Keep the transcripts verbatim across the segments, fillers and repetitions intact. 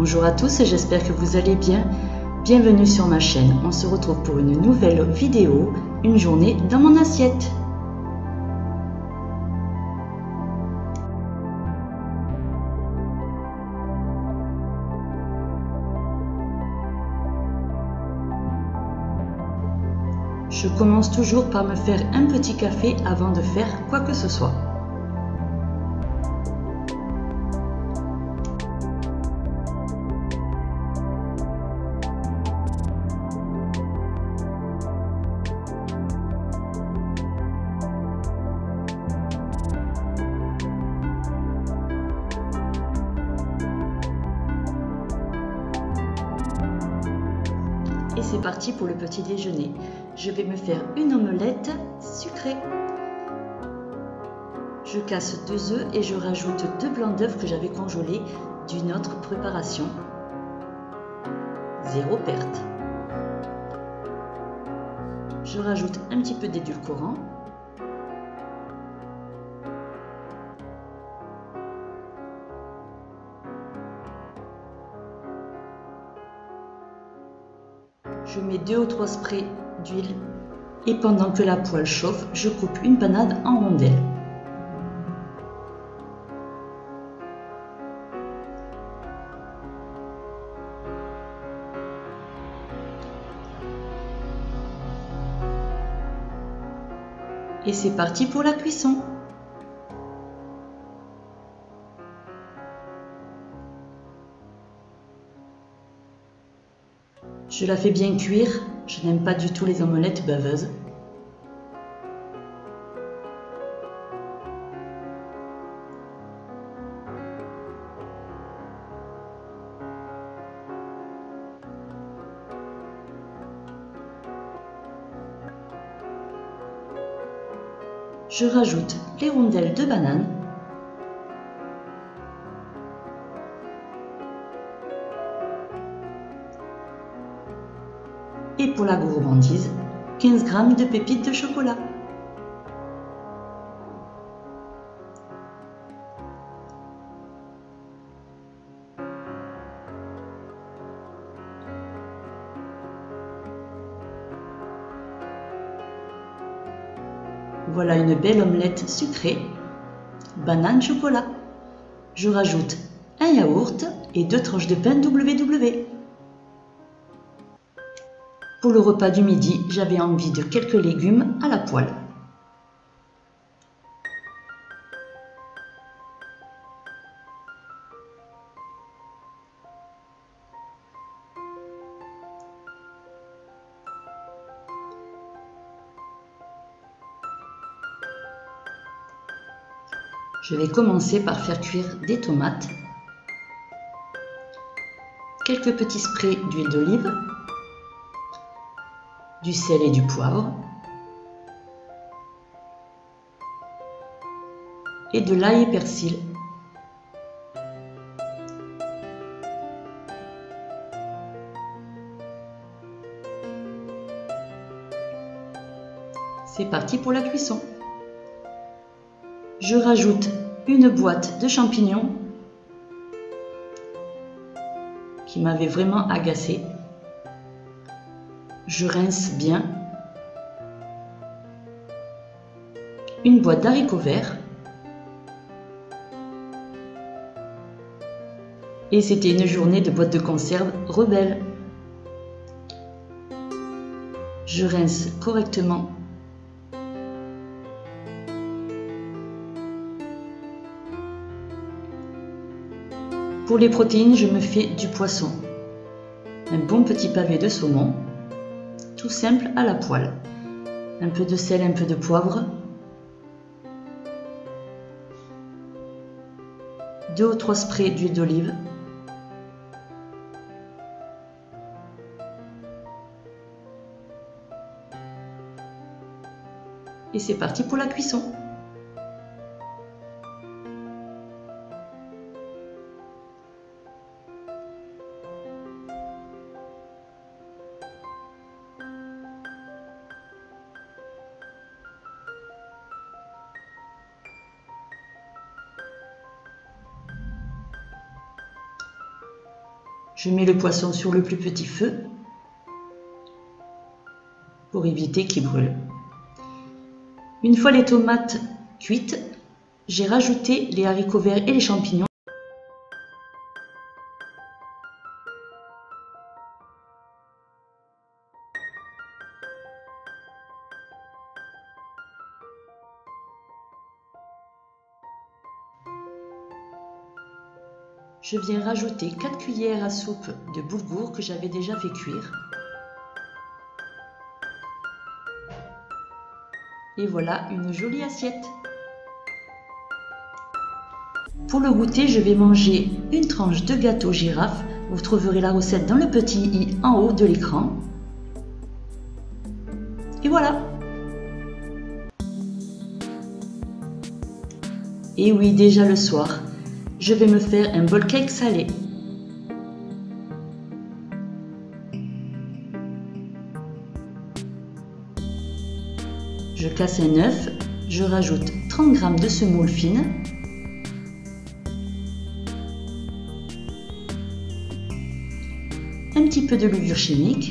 Bonjour à tous, j'espère que vous allez bien. Bienvenue sur ma chaîne. On se retrouve pour une nouvelle vidéo, une journée dans mon assiette. Je commence toujours par me faire un petit café avant de faire quoi que ce soit. Et c'est parti pour le petit déjeuner. Je vais me faire une omelette sucrée. Je casse deux œufs et je rajoute deux blancs d'œufs que j'avais congelés d'une autre préparation. Zéro perte. Je rajoute un petit peu d'édulcorant. Je mets deux ou trois sprays d'huile et pendant que la poêle chauffe, je coupe une banane en rondelles. Et c'est parti pour la cuisson. Je la fais bien cuire, je n'aime pas du tout les omelettes baveuses. Je rajoute les rondelles de banane. Et pour la gourmandise, quinze grammes de pépites de chocolat. Voilà une belle omelette sucrée, banane chocolat. Je rajoute un yaourt et deux tranches de pain W W. Pour le repas du midi, j'avais envie de quelques légumes à la poêle. Je vais commencer par faire cuire des tomates, quelques petits sprays d'huile d'olive, du sel et du poivre et de l'ail et persil. C'est parti pour la cuisson. Je rajoute une boîte de champignons qui m'avait vraiment agacée. Je rince bien. Une boîte d'haricots verts. Et c'était une journée de boîte de conserve rebelle. Je rince correctement. Pour les protéines, je me fais du poisson. Un bon petit pavé de saumon. Tout simple à la poêle. Un peu de sel, un peu de poivre. Deux ou trois sprays d'huile d'olive. Et c'est parti pour la cuisson. Je mets le poisson sur le plus petit feu pour éviter qu'il brûle. Une fois les tomates cuites, j'ai rajouté les haricots verts et les champignons. Je viens rajouter quatre cuillères à soupe de boulgour que j'avais déjà fait cuire. Et voilà une jolie assiette. Pour le goûter, je vais manger une tranche de gâteau girafe. Vous trouverez la recette dans le petit i en haut de l'écran. Et voilà. Et oui, déjà le soir, je vais me faire un bol cake salé. Je casse un œuf, je rajoute trente grammes de semoule fine, un petit peu de levure chimique,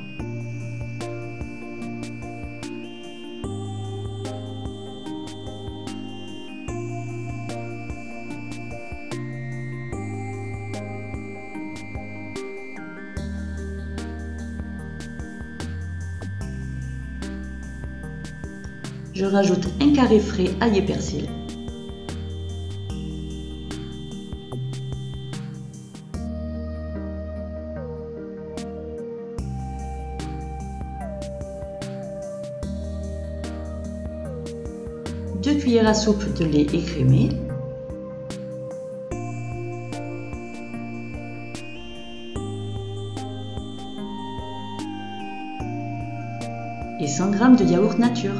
je rajoute un carré frais ail et persil. deux cuillères à soupe de lait écrémé. Et cent grammes de yaourt nature.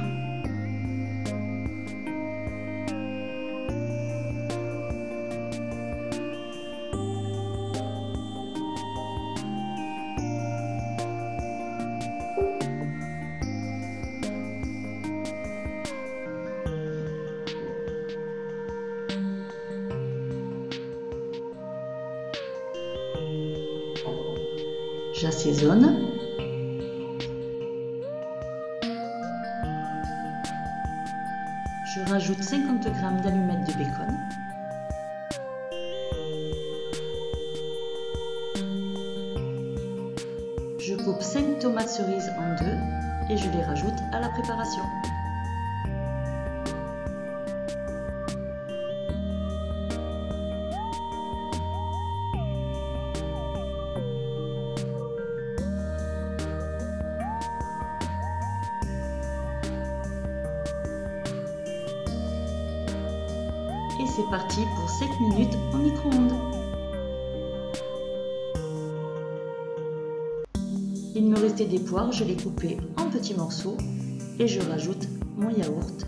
J'assaisonne. Je rajoute cinquante grammes d'allumettes de bacon. Je coupe cinq tomates cerises en deux et je les rajoute à la préparation. Et c'est parti pour sept minutes au micro-ondes. Il me restait des poires, je les coupais en petits morceaux et je rajoute mon yaourt.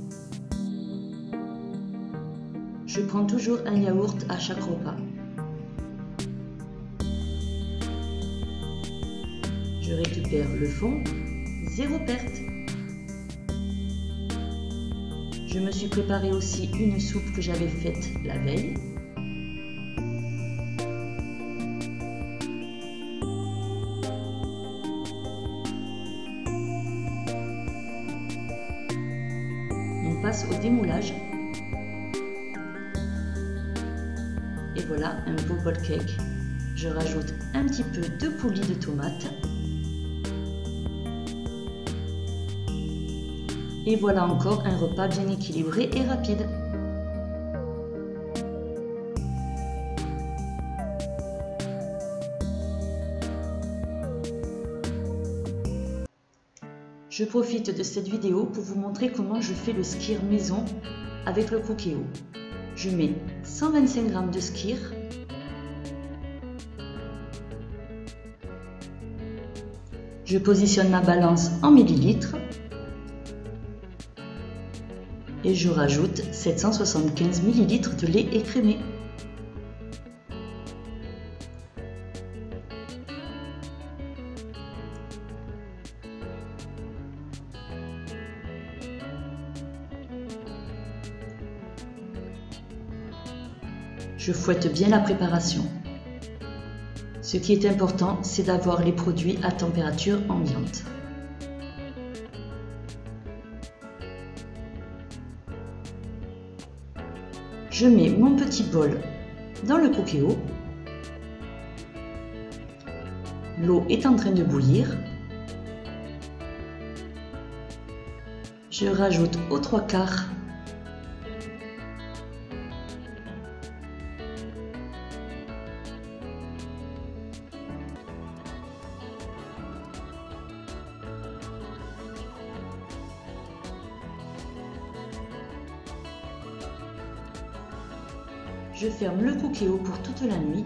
Je prends toujours un yaourt à chaque repas. Je récupère le fond, zéro perte. Je me suis préparé aussi une soupe que j'avais faite la veille. On passe au démoulage. Et voilà un beau bol cake. Je rajoute un petit peu de coulis de tomates. Et voilà encore un repas bien équilibré et rapide. Je profite de cette vidéo pour vous montrer comment je fais le skyr maison avec le Cookéo. Je mets cent vingt-cinq grammes de skyr, je positionne ma balance en millilitres et je rajoute sept cent soixante-quinze millilitres de lait écrémé. Je fouette bien la préparation. Ce qui est important, c'est d'avoir les produits à température ambiante. Je mets mon petit bol dans le Cookéo. L'eau est en train de bouillir. Je rajoute aux trois quarts Je ferme le Cookéo pour toute la nuit,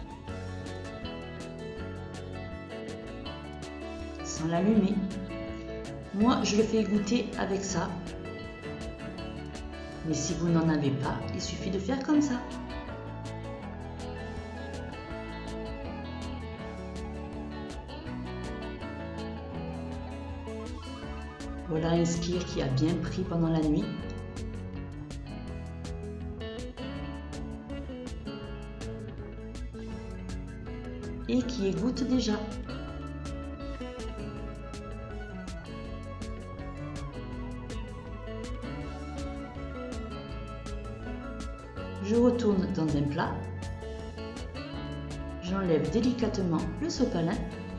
sans l'allumer. Moi, je le fais égoutter avec ça. Mais si vous n'en avez pas, il suffit de faire comme ça. Voilà un skyr qui a bien pris pendant la nuit. Et qui égoutte déjà. Je retourne dans un plat. J'enlève délicatement le sopalin.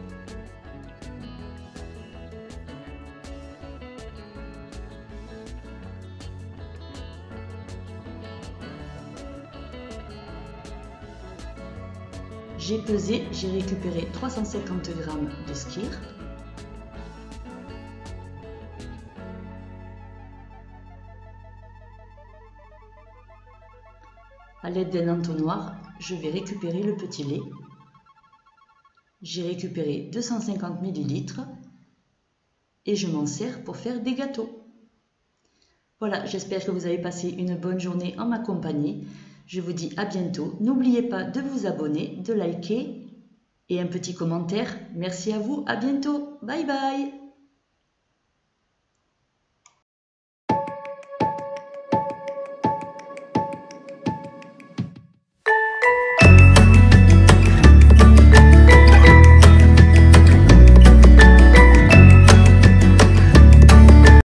J'ai pesé, j'ai récupéré trois cent cinquante grammes de skyr. À l'aide d'un entonnoir, je vais récupérer le petit lait. J'ai récupéré deux cent cinquante millilitres et je m'en sers pour faire des gâteaux. Voilà, j'espère que vous avez passé une bonne journée en ma compagnie. Je vous dis à bientôt. N'oubliez pas de vous abonner, de liker et un petit commentaire. Merci à vous, à bientôt. Bye bye.